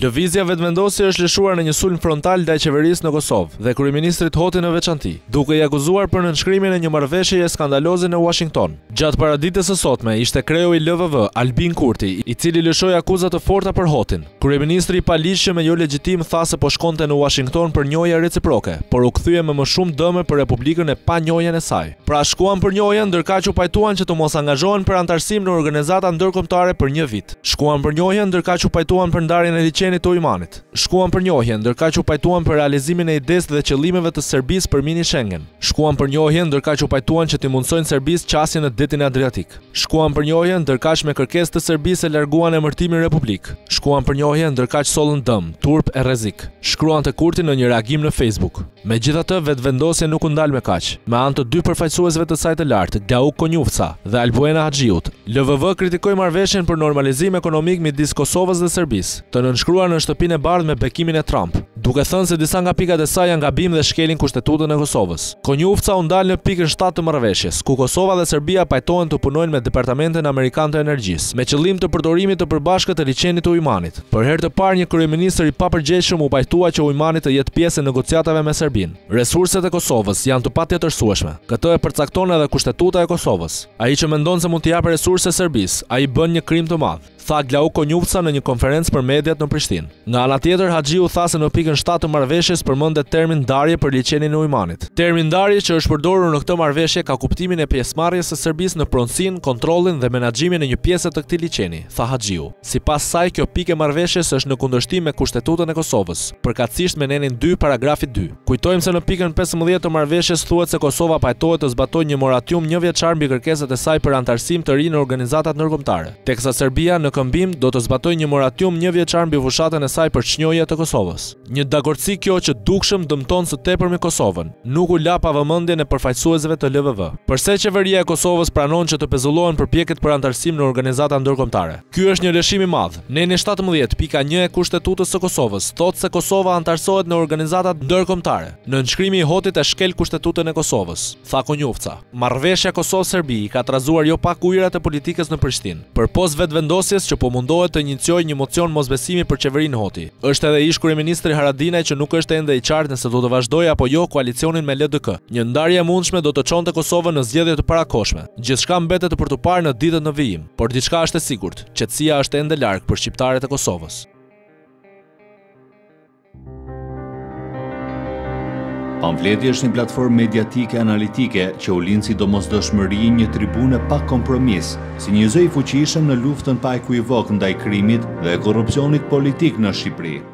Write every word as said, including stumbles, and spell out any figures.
Lëvizja vetëvendosje është lëshuar në një sulm frontal ndaj qeverisë në Kosovë dhe kryeministrit Hoti në veçanti, duke i akuzuar për nënshkrimin e një marrëveshjeje skandaloze në Washington. Gjatë paraditës së sotme ishte kreu i L V V, Albin Kurti, i cili lëshoi akuza të forta për Hotin. Kryeministri i paligjshëm e jo legjitim tha se po shkonte në Washington për njohje reciproke, por u kthye me më shumë dëme për Republikën e pa njohjen e saj. Pra shkuan për njohjen, ndërkaq u pajtuan që të mos angazhohen për antarësim në organizata ndërkombëtare për një vit. Shkuan për njohjen, ndërkaq u pajtuan për ndarjen e liçenit të Ujmanit. Shkuan për njohjen, ndërkaq u pajtuan për realizimin e idesë dhe qëllimeve të Serbisë për mini Schengen. Shkuan për njohjen, ndërkaq u pajtuan që t'i mundsojnë Serbisë qasjen në detin Adriatik. Shkuan për njohjen, ndërkaq me kërkesë të Serbisë e larguan emërtimin Republik. Shkuan për njohjen, ndërkaq sollën dëm, turp e rrezik. Shkruan te Kurti në një reagim në Facebook. Megjithatë, vetvendosja nuk u ndal me kaq. Me anë të dy përfaqësuesve të saj të lartë, Glauk Konjufca dhe Albuena Haxhiut, L V V kritikoi marrëveshjen për normalizim ekonomik midis Kosovës dhe Serbisë, të nënshkruar në Shtëpinë e Bardhë me bekimin e Trump, duke thënë se disa nga pikat e saj janë gabim dhe shkelin kushtetutën e Kosovës. Konjufca u ndal në pikën shtatë të marrëveshjes, ku Kosova dhe Serbia pajtohen të punojnë me Departamentin Amerikan të Energjisë, me qëllim të përdorimit të përbashkët të liçenit të Ujmanit. Për herë të parë një kryeministër i papërgjegjshëm u pajtua që Ujmani të jetë pjesë e negociatave me Serbinë. Resurset e Kosovës janë të patjetërsueshme. Këtë e përcakton edhe Kushtetuta e Kosovës. Ai që mendon se mund t'i japë resurse Serbisë, ai bën një krim të madh, tha Glauk Konjufca në një konferencë për mediat në Prishtinë. Nga ana tjetër, Haxhiu tha se në pikën shtatë të marrëveshjes përmendet termin ndarje për liçenin e Ujmanit. Termi ndarje që është përdorur në këtë marrëveshje ka kuptimin e pjesëmarrjes së Serbisë në pronësinë, kontrollin dhe menaxhimin e një pjese të këtij liçeni, tha Haxhiu. Sipas saj, kjo pikë e marrëveshjes është në kundërshtim me Kushtetutën e Kosovës, përkatësisht me nenin dy paragrafi dy. Kujtojmë se në pikën pesëmbëdhjetë të marrëveshjes thuhet se Kosova pajtohet të zbatojë një moratorium një vjeçar mbi kërkesat e saj për antarësim të ri në organizatat ndërkombëtare, teksa Serbia në këmbim do të zbatojë një moratorium një vjeçar mbi fushatën e saj për çnjohje të Kosovës. Një dakordsi kjo që dukshëm dëmton së tepërmi Kosovën, nuk u la pa vëmendjen e përfaqësuesve të L V V. Përse qeveria e Kosovës pranon që të pezullohen përpjekjet për antarësim në organizata ndërkombëtare? Ky është një lëshim i madh. Neni shtatëmbëdhjetë pika një e Kushtetutës së Kosovës thotë se Kosova antarësohet në organizatat ndërkombëtare. Në nënshkrimi i Hotit e shkel Kushtetutën e Kosovës, tha Konjufca. Marrëveshja Kosovë-Serbi ka trazuar jo pak ujërat e politikës në Prishtinë. Përpos vetvendosjes që po mundohet të iniciojë një mocion mosbesimi për qeverinë Hoti. Është edhe ish kryeministri Haradinaj që nuk është ende i qartë nëse do të vazhdojë apo jo koalicionin me L D K. Një ndarje e mundshme do të çonte Kosovën në zgjedhje të parakohshme. Gjithçka mbetet për të parë në ditët në vijim, por diçka është e sigurt, qetësia është ende larg për shqiptarët e Kosovës. Pamfleti është një platformë mediatike analitike që u lind si domosdoshmëri një tribune pa kompromis, si një zë i fuqishëm në luftën pa ekuivok ndaj krimit dhe korrupsionit politik në Shqipëri.